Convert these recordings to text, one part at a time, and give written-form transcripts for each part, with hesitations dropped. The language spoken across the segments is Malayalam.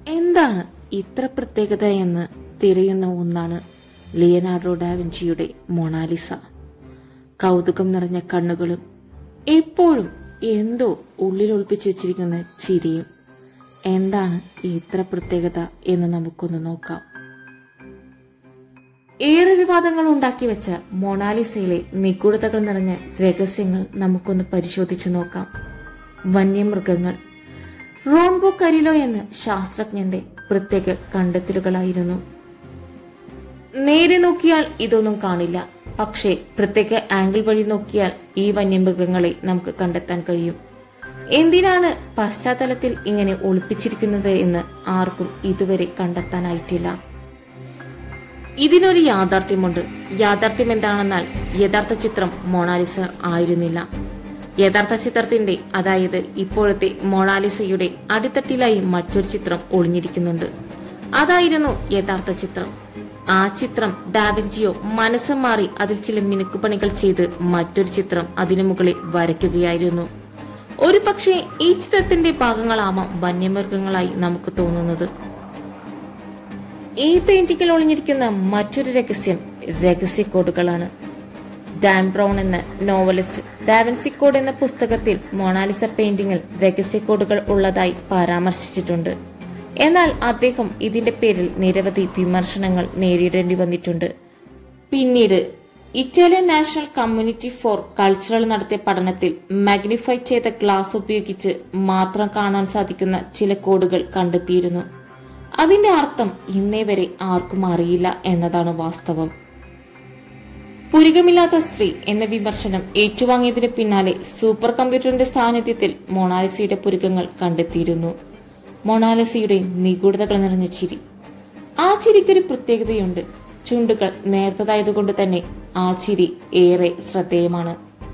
എന്താണ് ഇത്ര പ്രത്യേകത എന്ന് തിരയുന്ന ഒന്നാണ് ലിയനാർഡോ ഡാവിഞ്ചിയുടെ മൊണാലിസ. കൗതുകം നിറഞ്ഞ കണ്ണുകളും എപ്പോഴും എന്തോ ഉള്ളിൽ ഒളിപ്പിച്ചു വെച്ചിരിക്കുന്ന ചിരിയും. എന്താണ് ഇത്ര പ്രത്യേകത എന്ന് നമുക്കൊന്ന് നോക്കാം. ഏറെ വിവാദങ്ങൾ ഉണ്ടാക്കി വെച്ച മൊണാലിസയിലെ നിഗൂഢതകൾ നിറഞ്ഞ രഹസ്യങ്ങൾ നമുക്കൊന്ന് പരിശോധിച്ചു നോക്കാം. വന്യമൃഗങ്ങൾ. റോൺബോ കരിലോ എന്ന ശാസ്ത്രജ്ഞന്റെ പ്രത്യേക കണ്ടെത്തലുകളായിരുന്നു. നേരെ നോക്കിയാൽ ഇതൊന്നും കാണില്ല, പക്ഷേ പ്രത്യേക ആംഗിൾ വഴി നോക്കിയാൽ ഈ വന്യമൃഗങ്ങളെ നമുക്ക് കണ്ടെത്താൻ കഴിയും. എന്തിനാണ് പശ്ചാത്തലത്തിൽ ഇങ്ങനെ ഒളിപ്പിച്ചിരിക്കുന്നത് എന്ന് ആർക്കും ഇതുവരെ കണ്ടെത്താനായിട്ടില്ല. ഇതിനൊരു യാഥാർത്ഥ്യമുണ്ട്. യാഥാർത്ഥ്യം എന്താണെന്നാൽ യഥാർത്ഥ ചിത്രം മൊണാലിസ ആയിരുന്നില്ല. യഥാർത്ഥ ചിത്രത്തിന്റെ, അതായത് ഇപ്പോഴത്തെ മൊണാലിസയുടെ അടിത്തട്ടിലായി മറ്റൊരു ചിത്രം ഒളിഞ്ഞിരിക്കുന്നുണ്ട്. അതായിരുന്നു യഥാർത്ഥ ചിത്രം. ആ ചിത്രം ഡാവിഞ്ചിയോ മനസ്സ് മാറി അതിൽ ചില മിനുക്കുപണികൾ ചെയ്ത് മറ്റൊരു ചിത്രം അതിനു മുകളിൽ വരയ്ക്കുകയായിരുന്നു. ഒരു പക്ഷേ ഈ ചിത്രത്തിന്റെ ഭാഗങ്ങളാവാം വന്യമൃഗങ്ങളായി നമുക്ക് തോന്നുന്നത്. ഈ പെയിന്റിങ്ങിൽ ഒളിഞ്ഞിരിക്കുന്ന മറ്റൊരു രഹസ്യ കോഡുകളാണ്. ഡാൻ ബ്രൗൺ എന്ന നോവലിസ്റ്റ് ഡാവിൻസി കോഡ് എന്ന പുസ്തകത്തിൽ മൊണാലിസ പെയിന്റിങ്ങിൽ രഹസ്യ കോഡുകൾ ഉള്ളതായി പരാമർശിച്ചിട്ടുണ്ട്. എന്നാൽ അദ്ദേഹം ഇതിന്റെ പേരിൽ നിരവധി വിമർശനങ്ങൾ നേരിടേണ്ടി വന്നിട്ടുണ്ട്. പിന്നീട് Italian national community for cultural നടത്തിയ പഠനത്തിൽ മാഗ്നിഫൈ ചെയ്ത ഗ്ലാസ് ഉപയോഗിച്ച് മാത്രം കാണാൻ സാധിക്കുന്ന ചില കോഡുകൾ കണ്ടെത്തിയിരുന്നു. അതിന്റെ അർത്ഥം ഇന്നേ വരെ ആർക്കും അറിയില്ല എന്നതാണ് വാസ്തവം. പുരികമില്ലാത്ത സ്ത്രീ എന്ന വിമർശനം ഏറ്റുവാങ്ങിയതിന് പിന്നാലെ സൂപ്പർ കമ്പ്യൂട്ടറിന്റെ സാന്നിധ്യത്തിൽ മൊണാലിസയുടെ പുരികങ്ങൾ കണ്ടെത്തിയിരുന്നു. മൊണാലിസയുടെ നിഗൂഢതകൾ നിറഞ്ഞ ചിരി. ആ ചിരിക്കൊരു പ്രത്യേകതയുണ്ട്. ചുണ്ടുകൾ നേർത്തതായതുകൊണ്ട് തന്നെ ആ ചിരി ഏറെ ശ്രദ്ധേയമാണ്.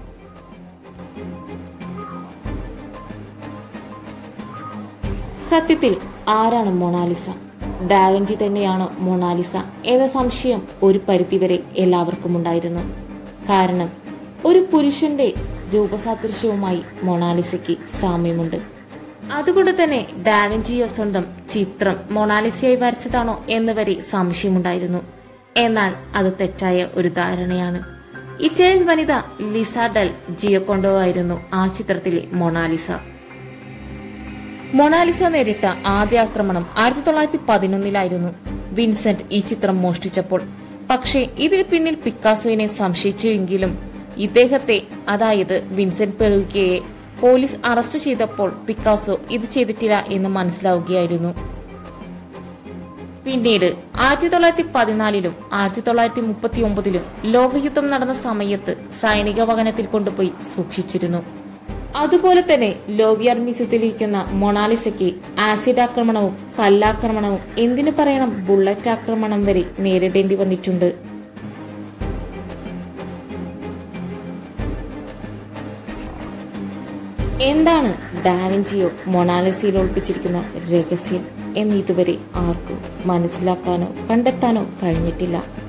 സത്യത്തിൽ ആരാണ് മൊണാലിസ? ഡാവിഞ്ചി തന്നെയാണോ മൊണാലിസ എന്ന സംശയം ഒരു പരിധിവരെ എല്ലാവർക്കും ഉണ്ടായിരുന്നു. കാരണം ഒരു പുരുഷന്റെ രൂപസാദൃശ്യവുമായി മൊണാലിസയ്ക്ക് സാമ്യമുണ്ട്. അതുകൊണ്ട് തന്നെ ഡാവിഞ്ചിയോ സ്വന്തം ചിത്രം മൊണാലിസയായി വരച്ചതാണോ എന്ന് വരെ സംശയമുണ്ടായിരുന്നു. എന്നാൽ അത് തെറ്റായ ഒരു ധാരണയാണ്. ഇറ്റാലിയൻ വനിത ലിസ ഡെൽ ജിയോകൊണ്ടോ ആയിരുന്നു ആ ചിത്രത്തിലെ മൊണാലിസ. മൊണാലിസ നേരിട്ട ആദ്യ ആക്രമണം 1911 വിൻസെന്റ് ഈ ചിത്രം മോഷ്ടിച്ചപ്പോൾ. പക്ഷേ ഇതിന് പിന്നിൽ പിക്കാസോയെ സംശയിച്ചുവെങ്കിലും ഇദ്ദേഹത്തെ, അതായത് വിൻസെന്റ് പെറുഗയെ പോലീസ് അറസ്റ്റ് ചെയ്തപ്പോൾ പിക്കാസോ ഇത് ചെയ്തിട്ടില്ല എന്ന് മനസ്സിലാവുകയായിരുന്നു. പിന്നീട് 1914 1939 ലോകയുദ്ധം നടന്ന സമയത്ത് സൈനിക വാഹനത്തിൽ കൊണ്ടുപോയി സൂക്ഷിച്ചിരുന്നു. അതുപോലെ തന്നെ ലോവിയർ മ്യൂസിയത്തിലിരിക്കുന്ന മൊണാലിസയ്ക്ക് ആസിഡ് ആക്രമണവും കല്ലാക്രമണവും, എന്തിനു പറയണം ബുള്ളറ്റ് ആക്രമണം വരെ നേരിടേണ്ടി വന്നിട്ടുണ്ട്. എന്താണ് ഡാവിഞ്ചിയോ മൊണാലിസയിൽ ഒളിപ്പിച്ചിരിക്കുന്ന രഹസ്യം എന്ന് ഇതുവരെ ആർക്കും മനസ്സിലാക്കാനോ കണ്ടെത്താനോ കഴിഞ്ഞിട്ടില്ല.